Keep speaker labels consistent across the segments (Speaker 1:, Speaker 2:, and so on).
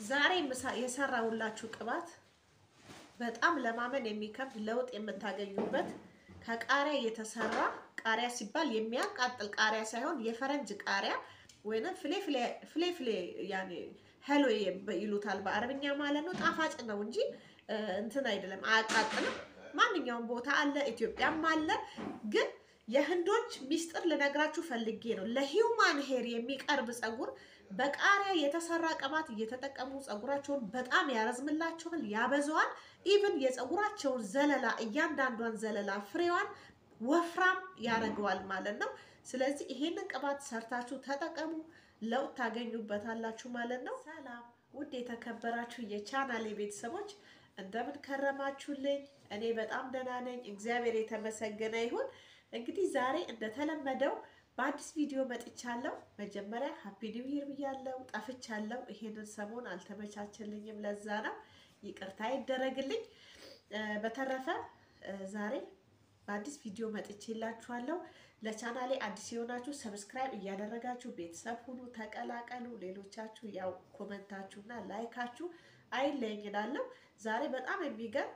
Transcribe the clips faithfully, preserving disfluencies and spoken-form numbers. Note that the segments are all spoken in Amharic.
Speaker 1: ዛሬ የሰራውላችሁ ቅባት በጣም ለማመን የሚከብድ ለውጥ የምታገኙበት ከቃሪያ የተሰራ ቃሪያ ሲባል የሚያቃጥል ቃሪያ ሳይሆን የፈረንጅ ቃሪያ ወይንም ፍሌ ፍሌ ፍሌ ፍሌ ያኔ ሄሎ ይሉታል በአረብኛ ማለት ነው። ጣፋጭ ነው እንጂ እንትን አይደለም፣ አያቃጥልም። ማንኛውም ቦታ አለ፣ ኢትዮጵያም አለ። ግን የህንዶች ሚስጥር ልነግራችሁ ፈልጌ ነው። ለሂውማን ሄር የሚቀርብ ጸጉር በቃሪያ የተሰራ ቅባት እየተጠቀሙ ጸጉራቸውን በጣም ያረዝምላቸዋል፣ ያበዛዋል። ኢቭን የጸጉራቸውን ዘለላ እያንዳንዷን ዘለላ ፍሬዋን ወፍራም ያደርገዋል ማለት ነው። ስለዚህ ይሄንን ቅባት ሰርታችሁ ተጠቀሙ፣ ለውጥ ታገኙበታላችሁ ማለት ነው። ሰላም ውድ የተከበራችሁ የቻናሌ ቤተሰቦች እንደምን ከረማችሁልኝ? እኔ በጣም ደህና ነኝ፣ እግዚአብሔር የተመሰገነ ይሁን። እንግዲህ ዛሬ እንደተለመደው በአዲስ ቪዲዮ መጥቻለሁ። መጀመሪያ ሃፒ ኒው ይር ብያለሁ። ጠፍቻለሁ፣ ይሄንን ሰሞን አልተመቻቸልኝም፣ ለዛ ነው ይቅርታ ይደረግልኝ። በተረፈ ዛሬ በአዲስ ቪዲዮ መጥቼላችኋለሁ። ለቻናሌ አዲስ የሆናችሁ ሰብስክራይብ እያደረጋችሁ ቤተሰብ ሁኑ፣ ተቀላቀሉ። ሌሎቻችሁ ያው ኮሜንታችሁና ላይካችሁ አይለኝ እላለሁ። ዛሬ በጣም የሚገርም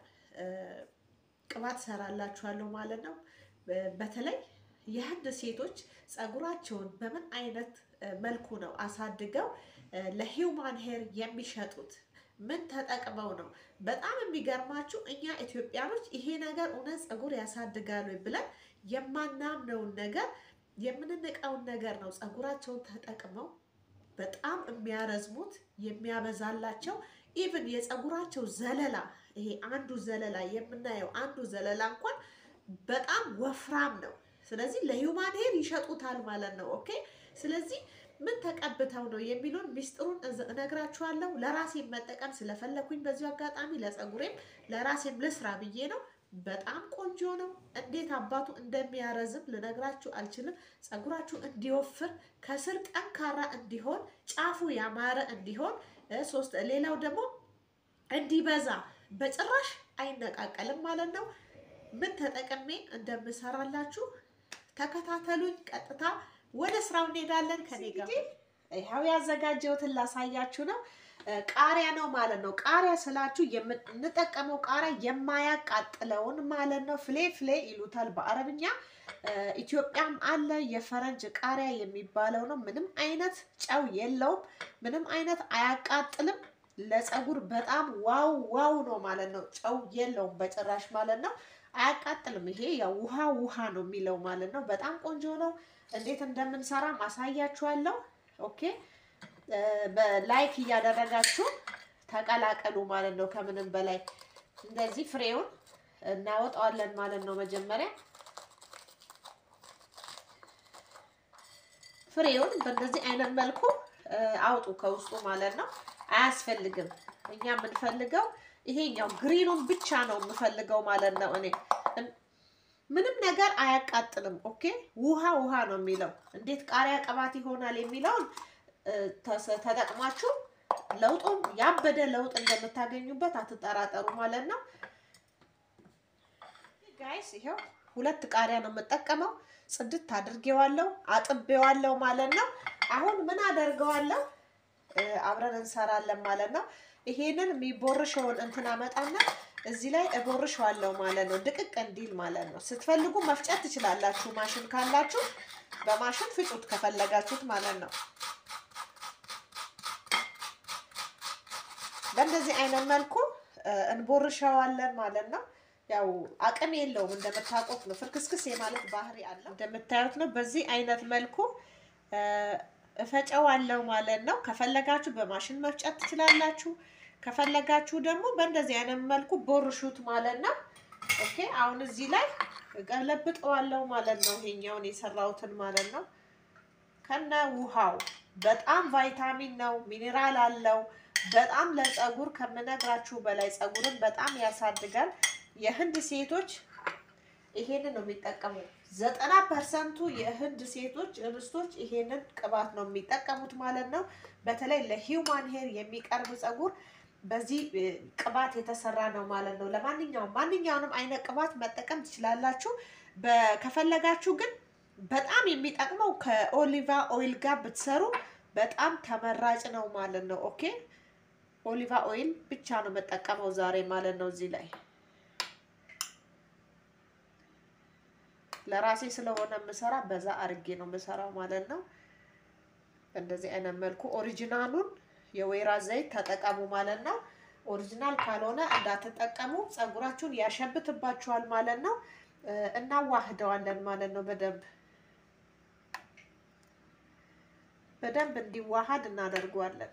Speaker 1: ቅባት ሰራላችኋለሁ ማለት ነው። በተለይ የህንድ ሴቶች ጸጉራቸውን በምን አይነት መልኩ ነው አሳድገው ለሂውማን ሄር የሚሸጡት? ምን ተጠቅመው ነው? በጣም የሚገርማችሁ እኛ ኢትዮጵያኖች ይሄ ነገር እውነት ጸጉር ያሳድጋሉ ብለን የማናምነውን ነገር የምንንቀውን ነገር ነው ጸጉራቸውን ተጠቅመው በጣም የሚያረዝሙት የሚያበዛላቸው። ኢቭን የጸጉራቸው ዘለላ ይሄ አንዱ ዘለላ የምናየው አንዱ ዘለላ እንኳን በጣም ወፍራም ነው። ስለዚህ ለሂውማን ሄር ይሸጡታል ማለት ነው። ኦኬ። ስለዚህ ምን ተቀብተው ነው የሚሉን ሚስጥሩን እነግራችኋለሁ። ለራሴ መጠቀም ስለፈለኩኝ በዚሁ አጋጣሚ ለጸጉሬም ለራሴም ልስራ ብዬ ነው። በጣም ቆንጆ ነው። እንዴት አባቱ እንደሚያረዝም ልነግራችሁ አልችልም። ጸጉራችሁ እንዲወፍር ከስር ጠንካራ እንዲሆን ጫፉ ያማረ እንዲሆን ሶስት ሌላው ደግሞ እንዲበዛ በጭራሽ አይነቃቀልም ማለት ነው። ምን ተጠቅሜ እንደምሰራላችሁ ተከታተሉኝ። ቀጥታ ወደ ስራው እንሄዳለን ከኔ ጋር። ይሄው ያዘጋጀሁትን ላሳያችሁ ነው። ቃሪያ ነው ማለት ነው። ቃሪያ ስላችሁ የምንጠቀመው ቃሪያ የማያቃጥለውን ማለት ነው። ፍሌ ፍሌ ይሉታል በአረብኛ። ኢትዮጵያም አለ የፈረንጅ ቃሪያ የሚባለው ነው። ምንም አይነት ጨው የለውም። ምንም አይነት አያቃጥልም። ለጸጉር በጣም ዋው ዋው ነው ማለት ነው። ጨው የለውም በጭራሽ ማለት ነው። አያቃጥልም። ይሄ ያው ውሃ ውሃ ነው የሚለው ማለት ነው። በጣም ቆንጆ ነው። እንዴት እንደምንሰራ ማሳያችኋለሁ። ኦኬ። በላይክ እያደረጋችሁ ተቀላቀሉ ማለት ነው። ከምንም በላይ እንደዚህ ፍሬውን እናወጣዋለን ማለት ነው። መጀመሪያ ፍሬውን በእንደዚህ አይነት መልኩ አውጡ ከውስጡ ማለት ነው። አያስፈልግም። እኛ የምንፈልገው ይሄኛው ግሪኑን ብቻ ነው የምፈልገው ማለት ነው። እኔ ምንም ነገር አያቃጥልም። ኦኬ። ውሃ ውሃ ነው የሚለው። እንዴት ቃሪያ ቅባት ይሆናል የሚለውን ተጠቅማችሁ ለውጡን ያበደ ለውጥ እንደምታገኙበት አትጠራጠሩ ማለት ነው። ጋይስ ይሄው ሁለት ቃሪያ ነው የምጠቀመው። ጽድት አድርጌዋለሁ፣ አጥቤዋለሁ ማለት ነው። አሁን ምን አደርገዋለሁ? አብረን እንሰራለን ማለት ነው። ይሄንን የሚቦርሸውን እንትን አመጣና እዚህ ላይ እቦርሸዋለሁ ማለት ነው። ድቅቅ እንዲል ማለት ነው። ስትፈልጉ መፍጨት ትችላላችሁ። ማሽን ካላችሁ በማሽን ፍጩት ከፈለጋችሁት ማለት ነው። በእንደዚህ አይነት መልኩ እንቦርሸዋለን ማለት ነው። ያው አቅም የለውም እንደምታውቁት ነው። ፍርክስክስ የማለት ባህሪ አለው እንደምታዩት ነው። በዚህ አይነት መልኩ እፈጨዋለሁ ማለት ነው። ከፈለጋችሁ በማሽን መፍጨት ትችላላችሁ። ከፈለጋችሁ ደግሞ በእንደዚህ አይነት መልኩ ቦርሹት ማለት ነው። ኦኬ። አሁን እዚህ ላይ ገለብጠዋለሁ ማለት ነው። ይሄኛውን የሰራሁትን ማለት ነው። ከነ ውሃው በጣም ቫይታሚን ነው፣ ሚኒራል አለው። በጣም ለጸጉር ከምነግራችሁ በላይ ጸጉርን በጣም ያሳድጋል። የህንድ ሴቶች ይሄንን ነው የሚጠቀሙት። ዘጠና ፐርሰንቱ የህንድ ሴቶች እንስቶች ይሄንን ቅባት ነው የሚጠቀሙት ማለት ነው። በተለይ ለሂውማን ሄር የሚቀርብ ጸጉር በዚህ ቅባት የተሰራ ነው ማለት ነው። ለማንኛውም ማንኛውንም አይነት ቅባት መጠቀም ትችላላችሁ። ከፈለጋችሁ ግን በጣም የሚጠቅመው ከኦሊቫ ኦይል ጋር ብትሰሩ በጣም ተመራጭ ነው ማለት ነው። ኦኬ። ኦሊቫ ኦይል ብቻ ነው የምጠቀመው ዛሬ ማለት ነው። እዚህ ላይ ለራሴ ስለሆነ የምሰራ በዛ አርጌ ነው የምሰራው ማለት ነው። እንደዚህ አይነት መልኩ ኦሪጂናሉን የወይራ ዘይት ተጠቀሙ ማለት ነው። ኦሪጂናል ካልሆነ እንዳትጠቀሙ፣ ፀጉራችሁን ያሸብትባችኋል ማለት ነው። እናዋህደዋለን ማለት ነው። በደንብ በደንብ እንዲዋሃድ እናደርገዋለን።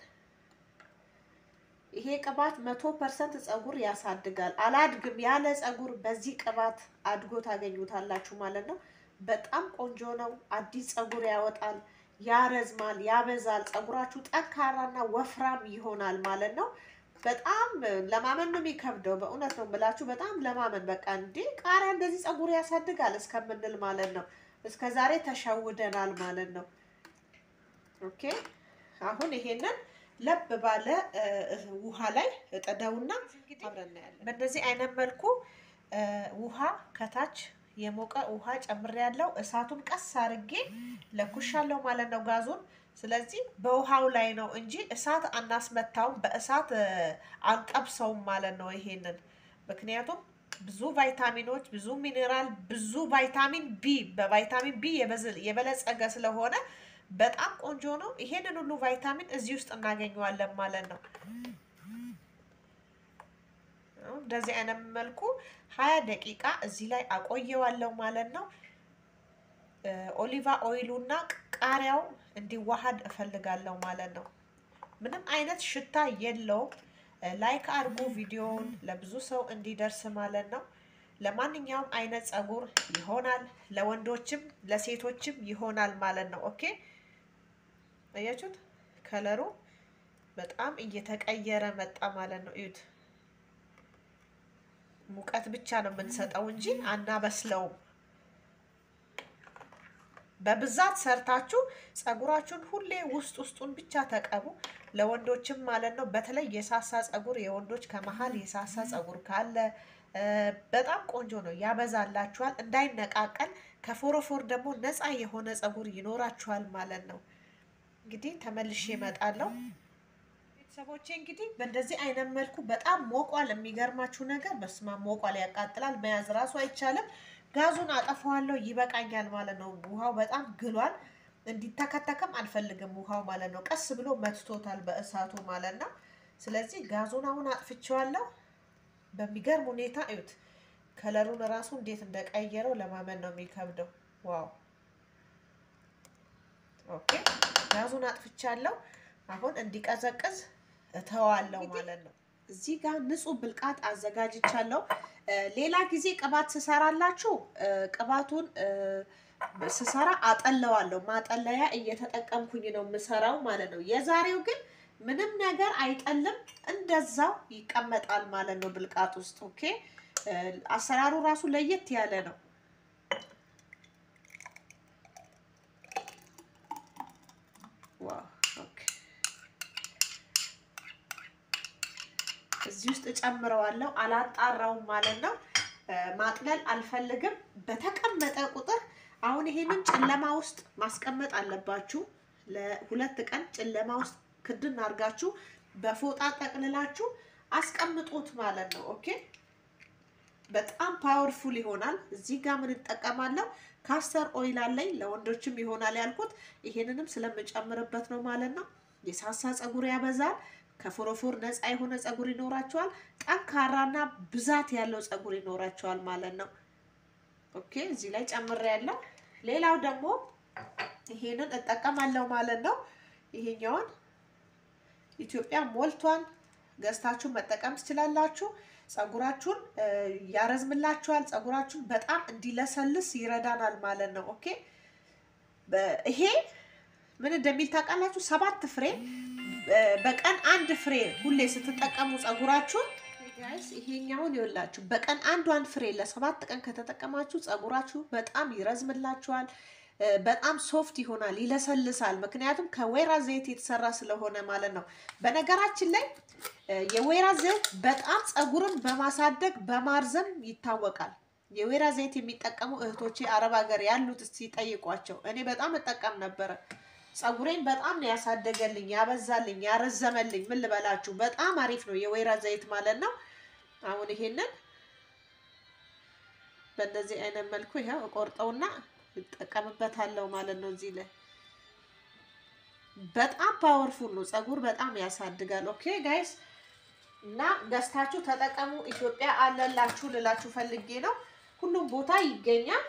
Speaker 1: ይሄ ቅባት መቶ ፐርሰንት ፀጉር ያሳድጋል። አላድግም ያለ ፀጉር በዚህ ቅባት አድጎ ታገኙታላችሁ ማለት ነው። በጣም ቆንጆ ነው። አዲስ ፀጉር ያወጣል፣ ያረዝማል፣ ያበዛል። ፀጉራችሁ ጠንካራና ወፍራም ይሆናል ማለት ነው። በጣም ለማመን ነው የሚከብደው። በእውነት ነው የምላችሁ፣ በጣም ለማመን በቃ እንዴ ቃሪያ እንደዚህ ፀጉር ያሳድጋል እስከምንል ማለት ነው። እስከዛሬ ተሸውደናል ማለት ነው። ኦኬ አሁን ይሄንን ለብ ባለ ውሃ ላይ እጠዳውና አብረን እናያለን። በእንደዚህ አይነት መልኩ ውሃ ከታች የሞቀ ውሃ ጨምሬያለሁ። እሳቱን ቀስ አድርጌ ለኩሻለሁ ማለት ነው ጋዙን። ስለዚህ በውሃው ላይ ነው እንጂ እሳት አናስመታውም፣ በእሳት አንጠብሰውም ማለት ነው ይሄንን። ምክንያቱም ብዙ ቫይታሚኖች፣ ብዙ ሚኔራል፣ ብዙ ቫይታሚን ቢ በቫይታሚን ቢ የበለጸገ ስለሆነ በጣም ቆንጆ ነው። ይሄንን ሁሉ ቫይታሚን እዚህ ውስጥ እናገኘዋለን ማለት ነው። እንደዚህ አይነት መልኩ ሀያ ደቂቃ እዚህ ላይ አቆየዋለሁ ማለት ነው። ኦሊቫ ኦይሉና ቃሪያው እንዲዋሃድ እፈልጋለሁ ማለት ነው። ምንም አይነት ሽታ የለውም። ላይክ አድርጉ ቪዲዮውን ለብዙ ሰው እንዲደርስ ማለት ነው። ለማንኛውም አይነት ፀጉር ይሆናል፣ ለወንዶችም ለሴቶችም ይሆናል ማለት ነው። ኦኬ አያችሁት? ከለሩ በጣም እየተቀየረ መጣ ማለት ነው። እዩት። ሙቀት ብቻ ነው የምንሰጠው እንጂ አናበስለውም። በብዛት ሰርታችሁ ፀጉራችሁን ሁሌ ውስጥ ውስጡን ብቻ ተቀቡ። ለወንዶችም ማለት ነው። በተለይ የሳሳ ፀጉር የወንዶች ከመሃል የሳሳ ፀጉር ካለ በጣም ቆንጆ ነው፣ ያበዛላችኋል። እንዳይነቃቀል ከፎሮፎር ደግሞ ነፃ የሆነ ፀጉር ይኖራችኋል ማለት ነው። እንግዲህ ተመልሼ እመጣለሁ ቤተሰቦቼ። እንግዲህ በእንደዚህ አይነት መልኩ በጣም ሞቋል። የሚገርማችሁ ነገር በስማ ሞቋል፣ ያቃጥላል። መያዝ ራሱ አይቻልም። ጋዙን አጠፋዋለሁ፣ ይበቃኛል ማለት ነው። ውሃው በጣም ግሏል። እንዲተከተከም አልፈልግም ውሃው ማለት ነው። ቀስ ብሎ መትቶታል በእሳቱ ማለት ነው። ስለዚህ ጋዙን አሁን አጥፍቼዋለሁ። በሚገርም ሁኔታ እዩት። ከለሩን ራሱ እንዴት እንደቀየረው ለማመን ነው የሚከብደው። ዋው! ኦኬ ጋዙን አጥፍቻለሁ። አሁን እንዲቀዘቅዝ እተዋለሁ ማለት ነው። እዚህ ጋር ንጹህ ብልቃጥ አዘጋጅቻለሁ። ሌላ ጊዜ ቅባት ስሰራላችሁ ቅባቱን ስሰራ አጠለዋለሁ። ማጠለያ እየተጠቀምኩኝ ነው የምሰራው ማለት ነው። የዛሬው ግን ምንም ነገር አይጠልም፣ እንደዛው ይቀመጣል ማለት ነው ብልቃጥ ውስጥ። ኦኬ አሰራሩ ራሱ ለየት ያለ ነው። ዋው! ኦኬ እዚህ ውስጥ ጨምረዋለሁ። አላጣራውም ማለት ነው። ማጥለል አልፈልግም። በተቀመጠ ቁጥር አሁን ይሄንን ጨለማ ውስጥ ማስቀመጥ አለባችሁ። ለሁለት ቀን ጨለማ ውስጥ ክድን አድርጋችሁ በፎጣ ጠቅልላችሁ አስቀምጡት ማለት ነው። ኦኬ በጣም ፓወርፉል ይሆናል። እዚህ ጋር ምን እጠቀማለሁ? ካስተር ኦይል አለኝ። ለወንዶችም ይሆናል ያልኩት ይሄንንም ስለምጨምርበት ነው ማለት ነው። የሳሳ ፀጉር ያበዛል። ከፎሮፎር ነፃ የሆነ ፀጉር ይኖራቸዋል። ጠንካራና ብዛት ያለው ፀጉር ይኖራቸዋል ማለት ነው። ኦኬ እዚህ ላይ ጨምሬያለሁ። ሌላው ደግሞ ይሄንን እጠቀማለሁ ማለት ነው። ይሄኛውን ኢትዮጵያ ሞልቷል፣ ገዝታችሁ መጠቀም ትችላላችሁ። ፀጉራችሁን ያረዝምላችኋል። ፀጉራችሁን በጣም እንዲለሰልስ ይረዳናል ማለት ነው። ኦኬ ይሄ ምን እንደሚል ታውቃላችሁ? ሰባት ፍሬ በቀን አንድ ፍሬ ሁሌ ስትጠቀሙ ፀጉራችሁን ጋይስ፣ ይሄኛውን ይወላችሁ በቀን አንዷን ፍሬ ለሰባት ቀን ከተጠቀማችሁ ፀጉራችሁ በጣም ይረዝምላችኋል። በጣም ሶፍት ይሆናል፣ ይለሰልሳል። ምክንያቱም ከወይራ ዘይት የተሰራ ስለሆነ ማለት ነው። በነገራችን ላይ የወይራ ዘይት በጣም ፀጉርን በማሳደግ በማርዘም ይታወቃል። የወይራ ዘይት የሚጠቀሙ እህቶቼ አረብ ሀገር ያሉት እስቲ ጠይቋቸው። እኔ በጣም እጠቀም ነበረ። ፀጉሬን በጣም ነው ያሳደገልኝ፣ ያበዛልኝ፣ ያረዘመልኝ። ምን ልበላችሁ በጣም አሪፍ ነው የወይራ ዘይት ማለት ነው። አሁን ይሄንን በእንደዚህ አይነት መልኩ ይሄው እቆርጠውና እጠቀምበታለሁ ማለት ነው። እዚህ ላይ በጣም ፓወርፉል ነው፣ ፀጉር በጣም ያሳድጋል። ኦኬ ጋይስ እና ገዝታችሁ ተጠቀሙ። ኢትዮጵያ አለላችሁ ልላችሁ ፈልጌ ነው። ሁሉም ቦታ ይገኛል።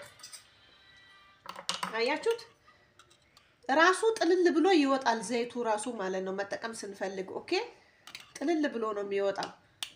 Speaker 1: አያችሁት? ራሱ ጥልል ብሎ ይወጣል ዘይቱ ራሱ ማለት ነው። መጠቀም ስንፈልግ ኦኬ ጥልል ብሎ ነው የሚወጣው።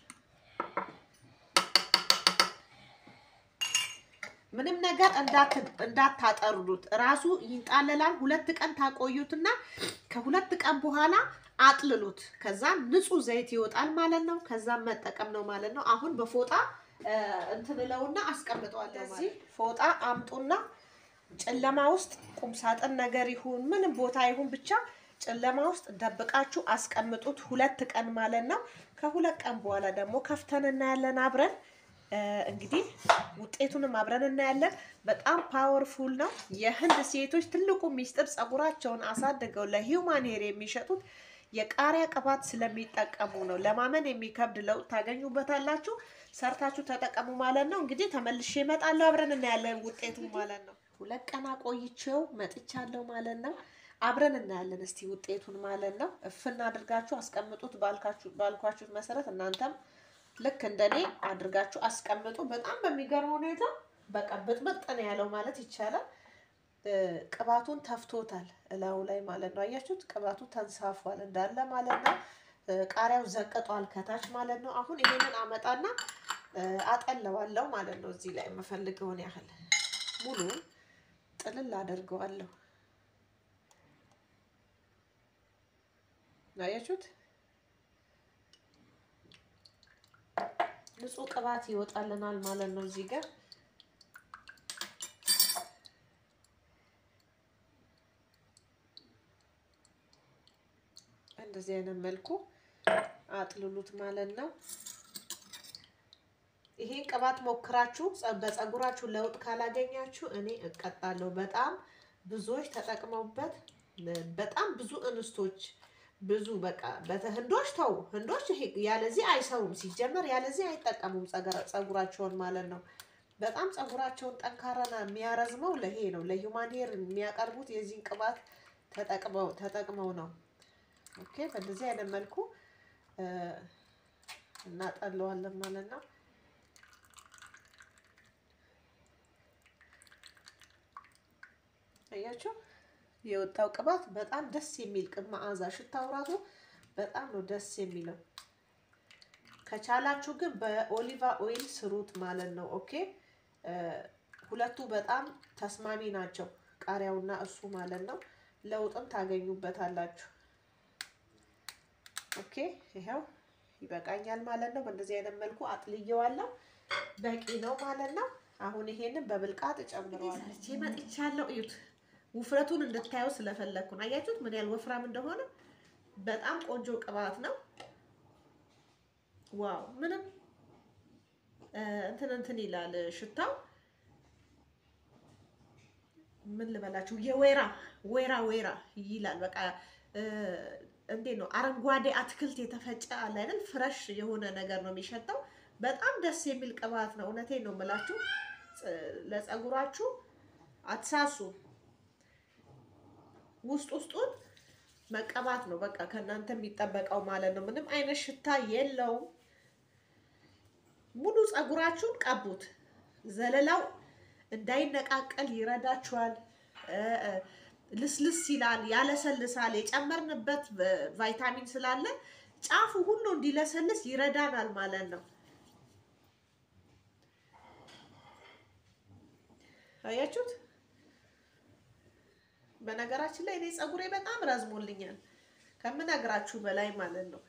Speaker 1: ምንም ነገር እንዳት እንዳታጠሩት ራሱ ይንጣለላል። ሁለት ቀን ታቆዩትና ከሁለት ቀን በኋላ አጥልሉት። ከዛ ንጹህ ዘይት ይወጣል ማለት ነው። ከዛ መጠቀም ነው ማለት ነው። አሁን በፎጣ እንትንለውና አስቀምጠዋለሁ። እዚህ ፎጣ አምጡና ጨለማ ውስጥ ቁም ሳጥን ነገር ይሁን ምንም ቦታ ይሁን ብቻ ጨለማ ውስጥ ደብቃችሁ አስቀምጡት ሁለት ቀን ማለት ነው። ከሁለት ቀን በኋላ ደግሞ ከፍተን እናያለን አብረን። እንግዲህ ውጤቱንም አብረን እናያለን። በጣም ፓወርፉል ነው። የህንድ ሴቶች ትልቁ ሚስጥር ፀጉራቸውን አሳድገው ለሂውማን ሄር የሚሸጡት የቃሪያ ቅባት ስለሚጠቀሙ ነው። ለማመን የሚከብድ ለውጥ ታገኙበታላችሁ። ሰርታችሁ ተጠቀሙ ማለት ነው። እንግዲህ ተመልሼ እመጣለሁ፣ አብረን እናያለን ውጤቱን ማለት ነው። ሁለት ቀን አቆይቼው መጥቻለሁ ማለት ነው። አብረን እናያለን እስቲ ውጤቱን ማለት ነው። እፍና አድርጋችሁ አስቀምጡት ባልካችሁ ባልኳችሁ መሰረት እናንተም ልክ እንደኔ አድርጋችሁ አስቀምጡ። በጣም በሚገርም ሁኔታ በቃ ብጥብጥ ነው ያለው ማለት ይቻላል። ቅባቱን ተፍቶታል እላው ላይ ማለት ነው። አያችሁት? ቅባቱ ተንሳፏል እንዳለ ማለት ነው። ቃሪያው ዘቅጧል ከታች ማለት ነው። አሁን ይሄንን አመጣና አጠለዋለሁ ማለት ነው። እዚህ ላይ የምፈልገውን ያህል ሙሉ ጥልል አደርገዋለሁ። አያችሁት? ንጹህ ቅባት ይወጣልናል ማለት ነው። እዚህ ጋር እንደዚህ አይነት መልኩ አጥልሉት ማለት ነው። ይሄን ቅባት ሞክራችሁ በፀጉራችሁ ለውጥ ካላገኛችሁ እኔ እቀጣለሁ። በጣም ብዙዎች ተጠቅመውበት በጣም ብዙ እንስቶች ብዙ በቃ በህንዶች ተው ህንዶች ይሄ ያለዚህ አይሰሩም። ሲጀመር ያለዚህ አይጠቀሙም ፀጉራቸውን ማለት ነው። በጣም ፀጉራቸውን ጠንካራና የሚያረዝመው ለሄ ነው። ለሂውማን ሄር የሚያቀርቡት የዚህን ቅባት ተጠቅመው ተጠቅመው ነው። ኦኬ በእንደዚህ አይነት መልኩ እናጠለዋለን ማለት ነው። አያችሁ የወጣው ቅባት በጣም ደስ የሚል ቅብ መዓዛ ሽታው ራሱ በጣም ነው ደስ የሚለው። ከቻላችሁ ግን በኦሊቫ ኦይል ስሩት ማለት ነው። ኦኬ ሁለቱ በጣም ተስማሚ ናቸው፣ ቃሪያውና እሱ ማለት ነው። ለውጥም ታገኙበታላችሁ። ኦኬ ይሄው ይበቃኛል ማለት ነው። በእንደዚህ አይነት መልኩ አጥልየዋለሁ። በቂ ነው ማለት ነው። አሁን ይሄንን በብልቃጥ ጨምረዋለሁ። እቺ መጥቻለሁ። እዩት፣ ውፍረቱን እንድታዩ ስለፈለኩ ነው። አያችሁት ምን ያህል ወፍራም እንደሆነ? በጣም ቆንጆ ቅባት ነው። ዋው ምንም እንትን እንትን ይላል ሽታው። ምን ልበላችሁ የወይራ ወይራ ወይራ ይላል። በቃ እንዴት ነው አረንጓዴ አትክልት የተፈጨ አለ አይደል? ፍረሽ የሆነ ነገር ነው የሚሸተው። በጣም ደስ የሚል ቅባት ነው። እውነቴን ነው የምላችሁ። ለፀጉራችሁ አትሳሱ። ውስጥ ውስጡን መቀባት ነው በቃ ከእናንተ የሚጠበቀው ማለት ነው። ምንም አይነት ሽታ የለውም። ሙሉ ፀጉራችሁን ቀቡት። ዘለላው እንዳይነቃቀል ይረዳችኋል። ልስልስ ይላል፣ ያለሰልሳል። የጨመርንበት ቫይታሚን ስላለ ጫፉ ሁሉ እንዲለሰልስ ይረዳናል ማለት ነው። አያችሁት? በነገራችን ላይ እኔ ፀጉሬ በጣም ረዝሞልኛል ከምነግራችሁ በላይ ማለት ነው።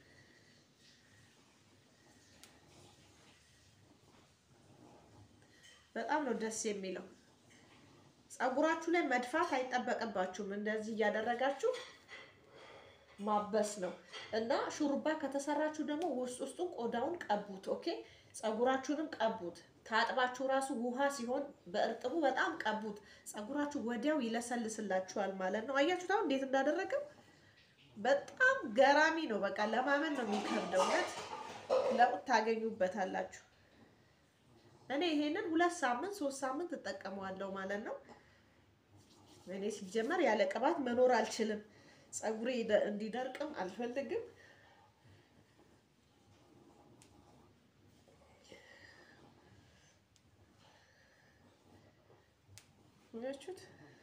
Speaker 1: በጣም ነው ደስ የሚለው። ፀጉራችሁ ላይ መድፋት አይጠበቅባችሁም። እንደዚህ እያደረጋችሁ ማበስ ነው። እና ሹሩባ ከተሰራችሁ ደግሞ ውስጥ ውስጡን ቆዳውን ቀቡት። ኦኬ ፀጉራችሁንም ቀቡት። ታጥባችሁ ራሱ ውሃ ሲሆን በእርጥቡ በጣም ቀቡት። ፀጉራችሁ ወዲያው ይለሰልስላችኋል ማለት ነው። አያችሁት አሁን እንዴት እንዳደረገው? በጣም ገራሚ ነው። በቃ ለማመን ነው የሚከብደው። ለውጥ ታገኙበታላችሁ። እኔ ይሄንን ሁለት ሳምንት ሶስት ሳምንት እጠቀመዋለሁ ማለት ነው። እኔ ሲጀመር ያለ ቅባት መኖር አልችልም። ፀጉሬ እንዲደርቅም አልፈልግም። ያችሁት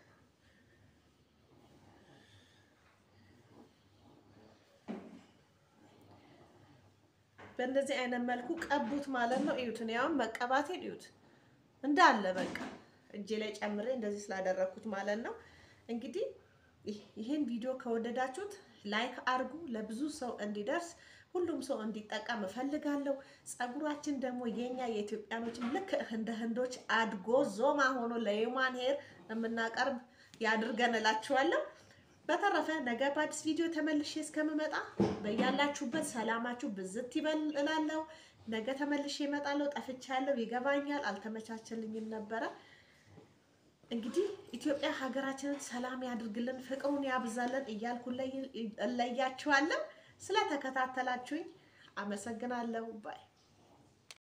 Speaker 1: በእንደዚህ አይነት መልኩ ቀቡት ማለት ነው። እዩት፣ እኔ አሁን መቀባቴን እዩት እንዳለ በቃ እጄ ላይ ጨምሬ እንደዚህ ስላደረኩት ማለት ነው። እንግዲህ ይሄን ቪዲዮ ከወደዳችሁት ላይክ አድርጉ፣ ለብዙ ሰው እንዲደርስ ሁሉም ሰው እንዲጠቀም እፈልጋለሁ። ፀጉራችን ደግሞ የኛ የኢትዮጵያኖች ልክ እንደ ህንዶች አድጎ ዞማ ሆኖ ለዩማን ሄር የምናቀርብ ያድርገን እላችኋለሁ። በተረፈ ነገ በአዲስ ቪዲዮ ተመልሼ እስከምመጣ በያላችሁበት ሰላማችሁ ብዝት ይበል እላለሁ። ነገ ተመልሼ እመጣለሁ። ጠፍቻለሁ፣ ይገባኛል፣ አልተመቻቸልኝም ነበረ። እንግዲህ ኢትዮጵያ ሀገራችንን ሰላም ያድርግልን፣ ፍቅሩን ያብዛልን እያልኩ እለያችኋለሁ። ስለተከታተላችሁኝ አመሰግናለሁ። ባይ